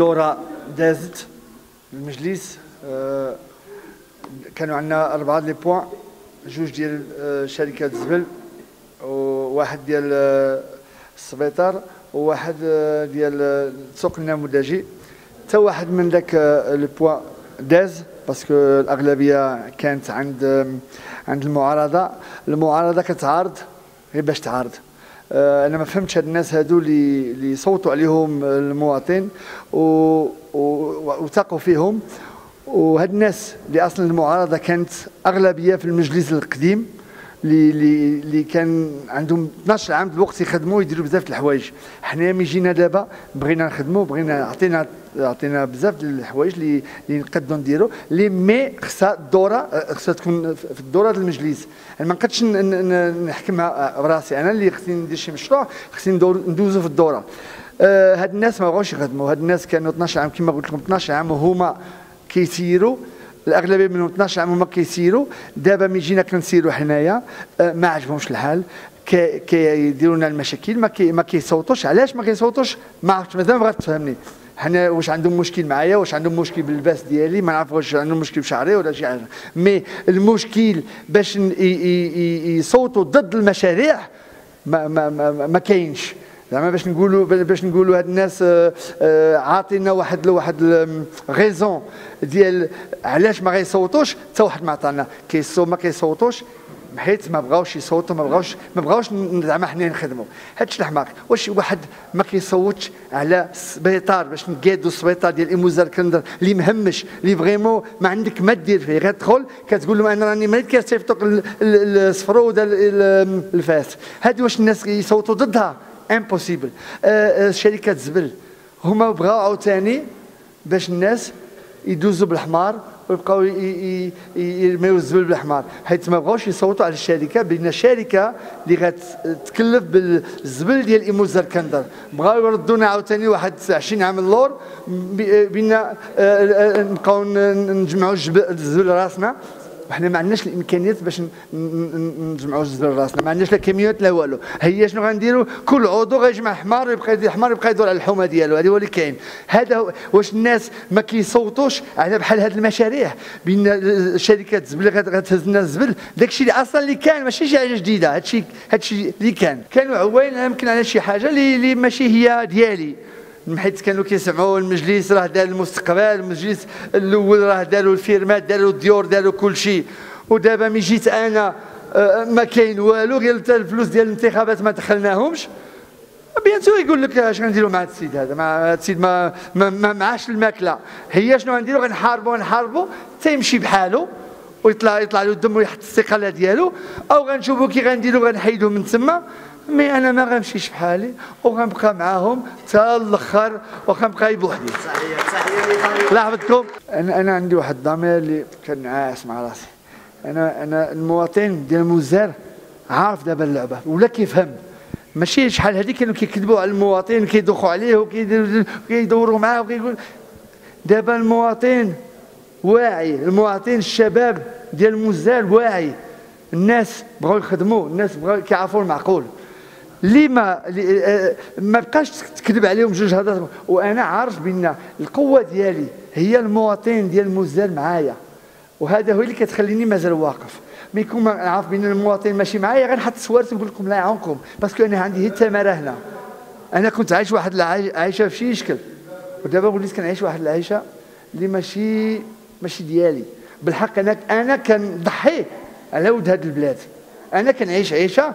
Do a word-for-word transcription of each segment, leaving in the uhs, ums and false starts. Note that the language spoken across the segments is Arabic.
الدوره دازت المجلس. آه كانوا عندنا اربعه لي بوان، جوج ديال آه شركات الزبل وواحد ديال آه السبيطار وواحد آه ديال السوق النموذجي. حتى واحد من ذاك آه لي بوان داز باسكو الاغلبيه كانت عند آه عند المعارضه. المعارضه كتعارض غير باش تعارض. آه انا ما فهمتش هاد الناس هادو اللي اللي صوتوا عليهم المواطن وثقوا فيهم. وهاد الناس اللي اصلا المعارضه كانت اغلبيه في المجلس القديم اللي اللي كان عندهم اثناش عام الوقت يخدموا ويديروا بزاف د الحوايج. حنا ملي جينا دابا بغينا نخدموا، بغينا عطينا عطينا بزاف د الحوايج اللي اللي نقدروا نديروا لي مي خصها الدوره خصها تكون في الدوره ديال المجلس. انا ما نقدرش نحكمها براسي، انا اللي خصني ندير شي مشروع خصني ندوزو في الدوره. آه هاد الناس ما بغاوش يخدموا، هاد الناس كانوا اثناش عام كما قلت لكم اثناش عام وهما كيسيروا، الاغلبيه منهم اثناش عام هما كيسيروا. دابا ملي جينا كنسيروا حنايا آه ما عجبهمش الحال، كيديروا لنا المشاكل، ما كي ما كيصوتوش. علاش ما كيصوتوش؟ ما عرفتش، مازال ما بغات تفهمني. حنا واش عندهم مشكل معايا، واش عندهم مشكل باللباس ديالي، ما نعرف واش عندهم مشكل بشعري ولا شي حاجه. مي المشكل باش يصوتوا ضد المشاريع ما ما ما, ما كاينش. زعما باش نقولوا باش نقولوا هاد الناس عاطينا واحد واحد غيزون ديال علاش ما غيصوتوش، حتى واحد ما عطانا. كيصو ما كيصوتوش حيت ما بغاوش يصوتوا، ما بغاوش ما بغاوش زعما حنا نخدموا. هادشي الحماق. واش واحد ما كيصوتش على السبيطار باش نقادوا السبيطار ديال ايموزار كندر اللي مهمش، اللي فريمون ما عندك ما دير فيه، غير تدخل كتقول لهم انا راني مريض كيصيفطوك الصفرو ولا الفاس. هادي واش الناس يصوتوا ضدها؟ امبوسيبل. شركات الزبل هما بغاو عاوتاني باش الناس يدوزوا بالحمار ويبقاو يرميو الزبل بالحمار، حيت ما بغاوش يصوتوا على الشركه بان شركه اللي غتكلف بالزبل ديال ايموزار كندر. بغاو يردونا عاوتاني واحد عشرين عام اللور بان نبقاو نجمعوا الزبل راسنا، وحنا ما عندناش الامكانيات باش نجمعوا الزبل راسنا، ما عندناش لا كاميونات لا والو. هي شنو غنديروا؟ كل عضو غيجمع حمار ويبقى يدير حمار يبقى يدور على الحومه ديالو. هذا هو اللي كاين. هذا واش الناس ما كيصوتوش على بحال هذه المشاريع بان شركات الزبل غتهز لنا الزبل؟ داكشي اللي اصلا اللي كان ماشي شي حاجه جديده، هادشي هادشي اللي كان. كانوا عوين يمكن على شي حاجه اللي ماشي هي ديالي، حيت كانوا كيسمعوا المجلس راه دار المستقبل، المجلس الاول راه داروا الفيرمات، داروا الديور، داروا كل شيء. ودابا ملي جيت انا ما كاين والو، غير حتى الفلوس ديال الانتخابات ما دخلناهمش. بيان سور يقول لك اش غنديروا مع هذا السيد هذا؟ مع هذا السيد ما ما, ما معاش الماكله. هي شنو غنديروا؟ غنحاربوا نحاربوا حتى يمشي بحاله ويطلع يطلع له الدم ويحط الاستقاله ديالو، او غنشوفوا كي غنديروا غنحيدوه من تما. مي انا ما غنمشيش بحالي وغنبقى معاهم حتى الاخر وغنبقى بوحدي. صحيح صحيح. لاحظتكم انا انا عندي واحد الضمير اللي كنعاس مع راسي. انا انا المواطن ديال موزار عارف دابا اللعبه ولا كيفهم. ماشي شحال هذيك كانوا كيكذبوا على المواطن كيدوخوا عليه وكيدوروا معاه وكيقول. دابا المواطن واعي، المواطن الشباب ديال موزار واعي. الناس بغاو يخدموا، الناس بغاو كيعرفوا المعقول. اللي ما ما بقاش تكذب عليهم جوج هضرات. وانا عارف بان القوه ديالي هي المواطن ديال موزار معايا، وهذا هو اللي كتخليني مازال واقف. ملي يكون عارف بان المواطن ماشي معايا غنحط سوارت ونقول لكم لا يعاونكم، باسكو انا عندي هي الثمره هنا. انا كنت عايش واحد العيشه في شي شكل، ودابا وليت كنعيش واحد العيشه اللي ماشي ماشي ديالي. بالحق انا انا كنضحي على ود هذه البلاد. انا كنعيش عيشه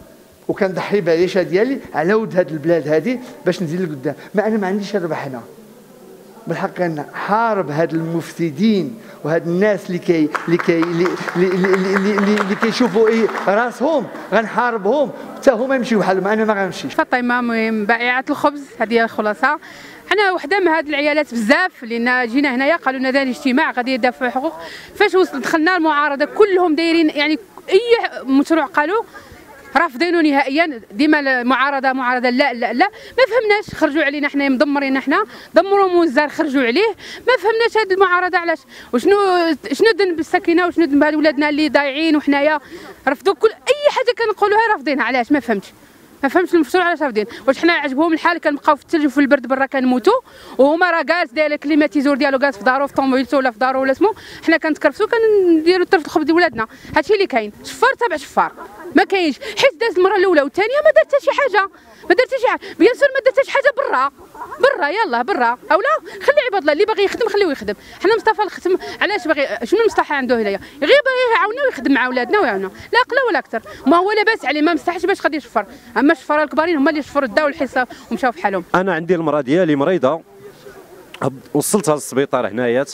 وكنضحي بالعيشه ديالي على ود هذه البلاد هذه باش نزيد لقدام. ما انا ما عنديش الربح هنا. بالحق كنحارب هاد المفسدين وهاد الناس اللي كي اللي كي اللي اللي, اللي, اللي كيشوفوا ايه راسهم، غنحاربهم حتى هما يمشيو بحالهم. انا ما غنمشيش. فاطمه المهم بائعه الخبز، هذه هي الخلاصه. حنا وحده من هاد العيالات بزاف لان جينا هنايا قالوا لنا دار اجتماع غادي يدافعوا حقوق. فاش وصل دخلنا المعارضه كلهم دايرين يعني اي مشروع قالوا رافضينه نهائيا. ديما المعارضه معارضه لا لا لا. ما فهمناش، خرجوا علينا حنا مدمرين، حنا دمروا موزار خرجوا عليه. ما فهمناش هذه المعارضه علاش، وشنو شنو ذنب السكينه وشنو ذنب ولادنا اللي ضايعين. وحنايا رفضوا كل اي حاجه كنقولوها رافضينها. علاش؟ ما فهمتش. ما فهمتش المفسور علاش رافضين. واش حنا عجبهم الحال كنبقاو في الثلج وفي البرد برا كنموتوا وهما راه جالس داير كليماتيزور ديالو جالس في دارو في طوموبيلتو ولا في دارو ولا سمو، حنا كنتكرفسوا كنديروا طرف الخبز ديال ولادنا. هادشي اللي كاين. شفار تبع شفار ما كاينش، حيت دازت المره الاولى والثانيه ما دارت حتى شي حاجه، ما دارت حتى شي حاجه، بيان سور ما دارت حتى شي حاجه برا برا يلاه برا اولا خلي عباد الله اللي باغي يخدم خليه يخدم. حنا مصطفى الختم علاش باغي شنو المصلحه عنده هنايا؟ غير باغي يعاوننا ويخدم مع ولادنا ويعاوننا لا اقل ولا اكثر. ما هو لاباس عليه ما مستحش باش غادي يشفر، اما الشفار الكبارين هما اللي شفروا داو الحصه ومشاو في حالهم. انا عندي المراه ديالي مريضه وصلتها للسبيطار هنايا،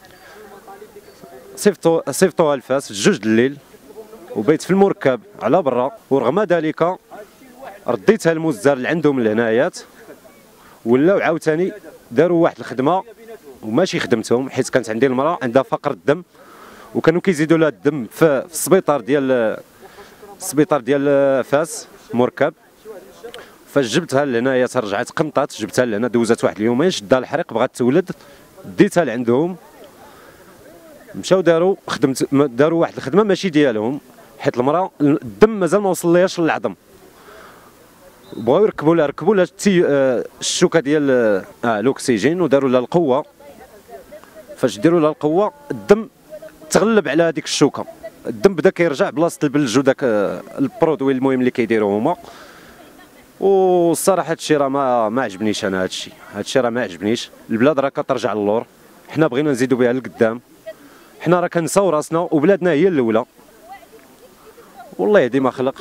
صيفطو صيفطوها لفاس في جوج د الليل وبيت في المركب على برا، ورغم ذلك رديتها للمزدار اللي عندهم لهنايا ولاو عاوتاني داروا واحد الخدمه وماشي خدمتهم، حيت كانت عندي المراه عندها فقر الدم وكانوا كيزيدوا لها الدم في السبيطار ديال السبيطار ديال فاس مركب. فجبتها لهنايا رجعت قنطات، جبتها لهنا دوزات واحد اليومين شدها الحريق بغات تولد، ديتها لعندهم مشاو داروا خدمت داروا واحد الخدمه ماشي ديالهم، حيت المراه الدم مازال ما وصل ليهاش للعظم. بغاو يركبوا لها ركبوا لها الشوكه ديال اه الاكسجين وداروا لها القوه. فاش ديروا لها القوه الدم تغلب على هذيك الشوكه، الدم بدا كيرجع بلاصه البلج وداك البرودوي المهم اللي كيديروه هما. والصراحه هادشي راه ما ما عجبنيش انا، هادشي هادشي راه ما عجبنيش. البلاد راه كترجع للور، حنا بغينا نزيدوا بها لقدام، حنا راه كنساو راسنا وبلادنا هي الاولى. والله يهدي ما خلق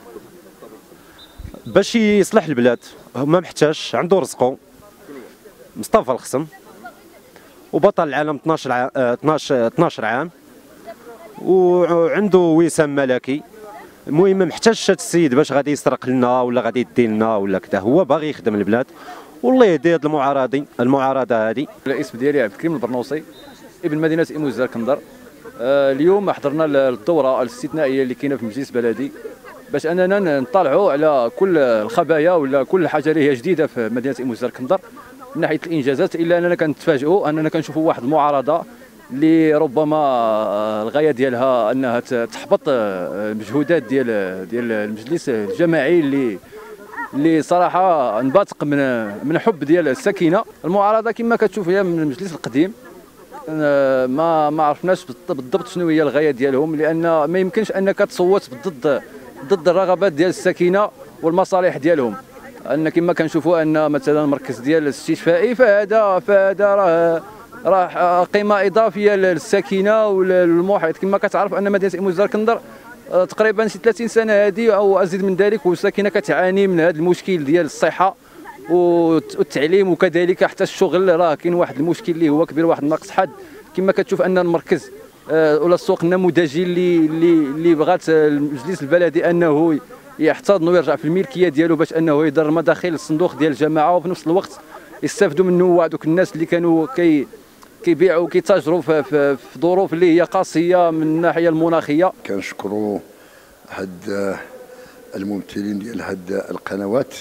باش يصلح البلاد، ما محتاجش عنده رزقه. مصطفى الخصم وبطل العالم اثناش عام اثناش اثناش عام وعنده وسام ملكي. المهم ما محتاجش هذا السيد باش غادي يسرق لنا ولا غادي يدي لنا ولا كذا، هو باغي يخدم البلاد. والله يهدي هاد المعارضين المعارضه هذه. الاسم ديالي عبد الكريم البرنوصي ابن مدينه ايموزار كندر. آه اليوم حضرنا الدوره الاستثنائيه اللي كاينه في المجلس البلدي باش اننا نطلعوا على كل الخبايا ولا كل حاجه اللي هي جديده في مدينه ايموزار كندر من ناحيه الانجازات، الا اننا كنتفاجئوا اننا كنشوفوا واحد المعارضه اللي ربما الغايه ديالها انها تحبط المجهودات ديال ديال المجلس الجماعي اللي اللي صراحه نباتق من من حب ديال السكينه. المعارضه كما كتشوف هي من المجلس القديم، ما ما عرفناش بالضبط شنو هي الغايه ديالهم، لان ما يمكنش انك تصوت ضد ضد الرغبات ديال السكينه والمصالح ديالهم. ان كما كنشوفوا ان مثلا المركز ديال الاستشفائي فهذا فهذا راه راه قيمه اضافيه للسكينه وللمحيط. كما كتعرف ان مدينه ايموزار كندر تقريبا شي ثلاثين سنه هذه او ازيد من ذلك والسكينه كتعاني من هذا المشكل ديال الصحه والتعليم، وكذلك حتى الشغل راه كاين واحد المشكل اللي هو كبير، واحد النقص حاد. كما كتشوف ان المركز ولا السوق النموذجي اللي اللي اللي بغات المجلس البلدي انه يحتضن ويرجع في الملكيه ديالو باش انه يدير مداخل الصندوق ديال الجماعه، وفي نفس الوقت يستافدوا منه دوك الناس اللي كانوا كي كيبيعوا كيتاجروا في, في, في ظروف اللي هي قاسيه من الناحيه المناخيه. كنشكروا هاد الممثلين ديال هاد القنوات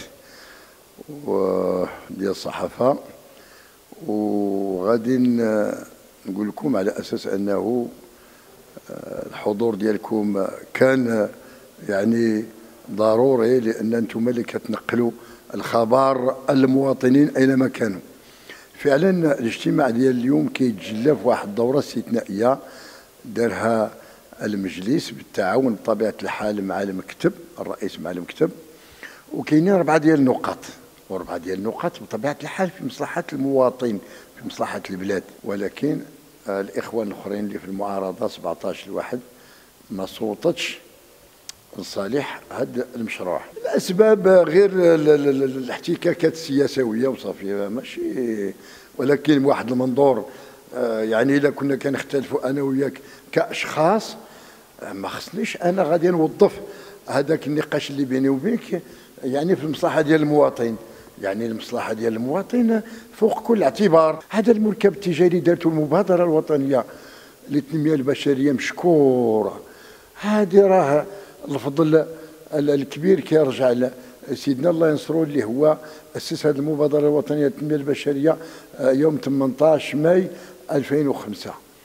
وديال الصحافه، وغادي نقول لكم على اساس انه الحضور ديالكم كان يعني ضروري، لان انتم اللي كتنقلوا الخبر المواطنين اينما كانوا. فعلا الاجتماع ديال اليوم كيتجلى في واحد الدوره استثنائيه دارها المجلس بالتعاون بطبيعه الحال مع المكتب، الرئيس مع المكتب، وكاينين اربعه ديال النقاط، واربعه ديال النقاط بطبيعه الحال في مصلحه المواطن، في مصلحه البلاد. ولكن الاخوان الاخرين اللي في المعارضه سبعطاش الواحد ما صوتتش لصالح هذا المشروع. الاسباب غير الاحتكاكات السياسويه وصافي ماشي، ولكن واحد المنظور يعني الا كنا كنختلفوا انا وياك كاشخاص ما خصنيش انا غادي نوظف هذاك النقاش اللي بيني وبينك يعني في المصلحه ديال المواطن، يعني المصلحه ديال المواطن فوق كل اعتبار. هذا المركب التجاري دارته المبادره الوطنيه للتنميه البشريه مشكوره، هذه راه الفضل الكبير كيرجع لسيدنا الله ينصرو اللي هو اسس هذه المبادره الوطنيه للتنميه البشريه يوم ثمانطاش ماي ألفين وخمسة.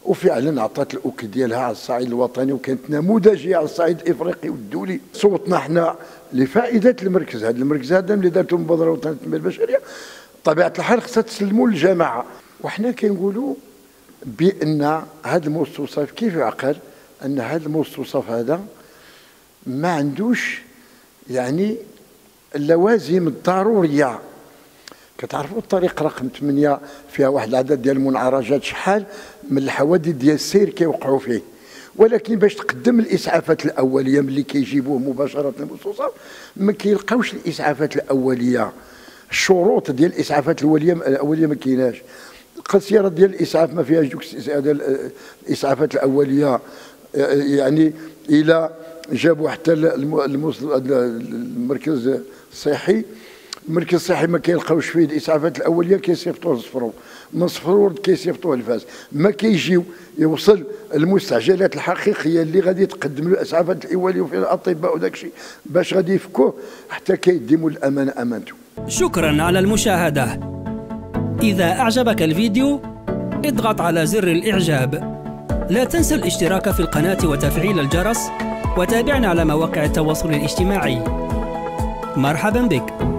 وفعلا عطات الاوك ديالها على الصعيد الوطني وكانت نموذجيه على الصعيد الافريقي والدولي. صوتنا احنا لفائده المركز هذا، المركز هذا اللي دارته المبادره الوطنيه للتنميه البشريه طبيعه الحال خصها تسلموا للجماعه. وحنا كنقولوا بان هذا المستوصف كيف يعقل ان هذا المستوصف هذا ما عندوش يعني اللوازم الضروريه. كتعرفوا الطريق رقم ثمانية فيها واحد العدد ديال المنعرجات شحال من الحوادث ديال السير كيوقعوا فيه، ولكن باش تقدم الاسعافات الاوليه ملي كيجيبوه مباشره المستوصف ما كيلقاوش الاسعافات الاوليه. الشروط ديال الاسعافات الاوليه الاوليه ما كايناش. القصيره ديال الاسعاف ما فيهاش دوك الاسعافات الاوليه، يعني الى جابوا حتى المركز الصحي، المركز الصحي ما كيلقاوش فيه الاسعافات الاوليه كيصيفطوه للصفرور، من الصفرور كيصيفطوه لفاس، ما كيجيو يوصل المستعجلات الحقيقيه اللي غادي تقدم له الاسعافات الاوليه وفيها الاطباء وداك الشيء باش غادي يفكوه حتى كيديموا الامانه امانته. شكرا على المشاهده. اذا اعجبك الفيديو اضغط على زر الاعجاب. لا تنسى الاشتراك في القناه وتفعيل الجرس، وتابعنا على مواقع التواصل الاجتماعي. مرحبا بك.